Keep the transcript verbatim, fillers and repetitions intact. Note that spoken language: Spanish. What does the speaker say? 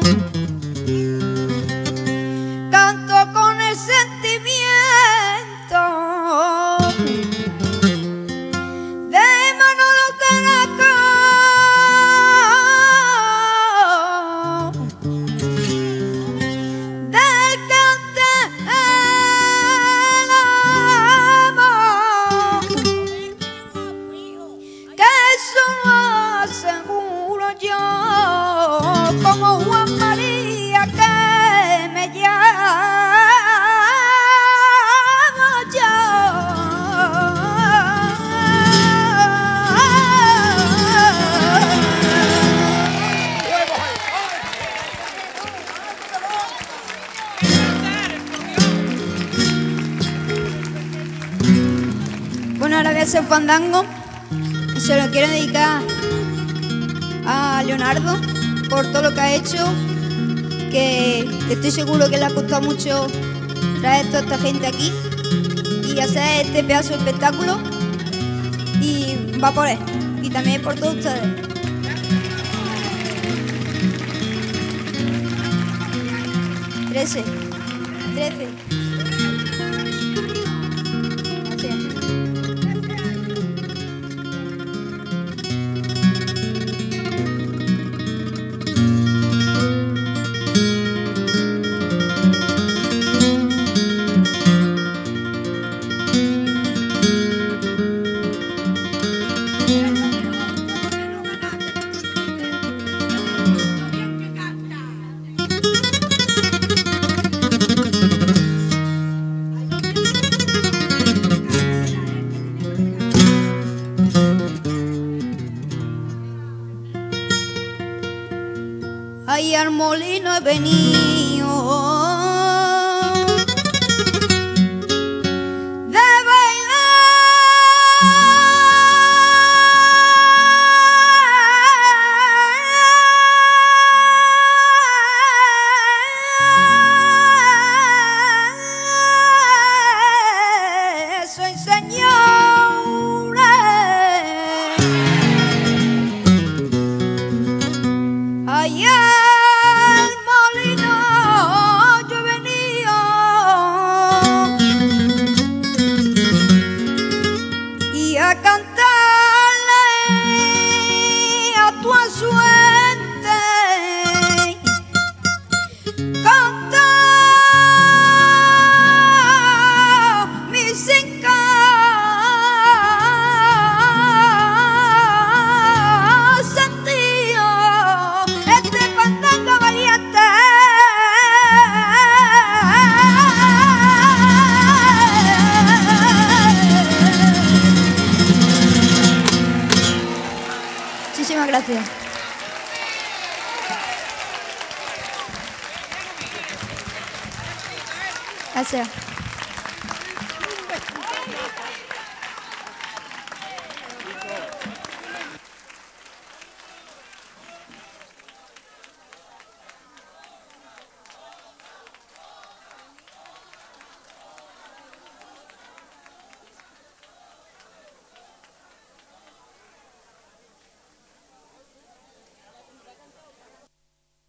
canto con el sentimiento de Manolo Caracol, del que antes el amor, que eso lo aseguro yo, como Juan María que me llamo yo. Bueno, ahora voy a hacer fandango y se lo quiero dedicar a Leonardo por todo lo que ha hecho, que estoy seguro que le ha costado mucho traer toda esta gente aquí y hacer este pedazo de espectáculo, y va por él y también por todos ustedes. Trece, trece. Gracias. Ay, al molino he venido de bailar. Soy señora, ay, al molino yo he venido y a cantarle a tu suerte, cantar mis sentidos, este fandango valiente. Muchísimas gracias. Gracias.